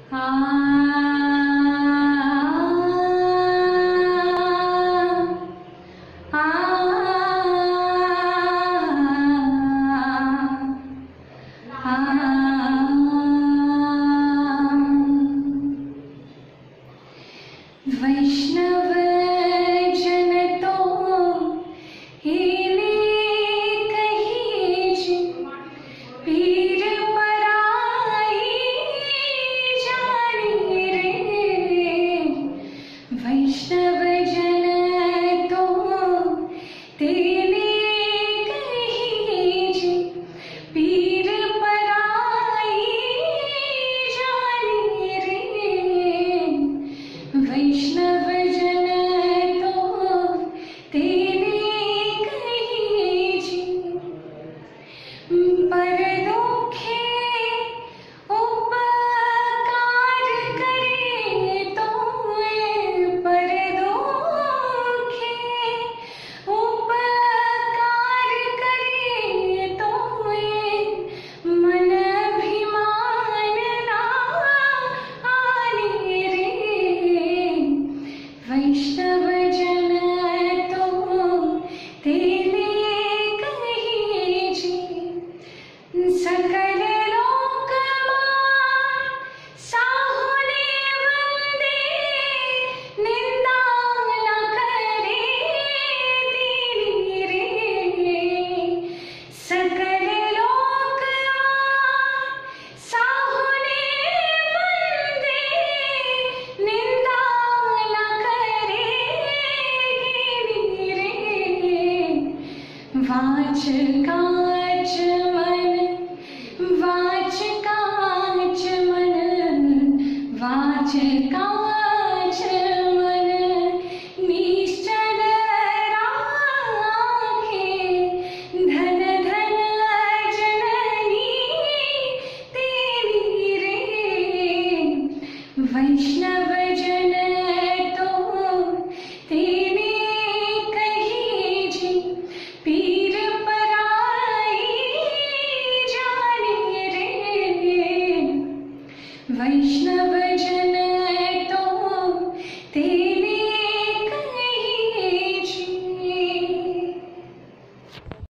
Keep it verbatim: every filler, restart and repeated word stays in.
वैष्णव जन तो हीने कही पीर पराई जानी रे। वैष्णव जन तो तेने कही पीर पराई जानी रे। वैष्णव जन तो तेने कही पर दुखे उपकार करे तो पर दुखे उपकार करे तो मन अभिमान ना आने रे। वैष्णव जन तो तेने कही सकल लोक साहुने वंदे निंदा न करे तेरी रे। सकल लोक साहुने वंदे निंदा न करे तेरी रे। वाच काच मन वाच काच मन वाच काच मन निश्चल राखे। धन धन जननी तेरी रे। वैष्णव जन तो तेने कही पीर पराई जानी रे। वैष्णव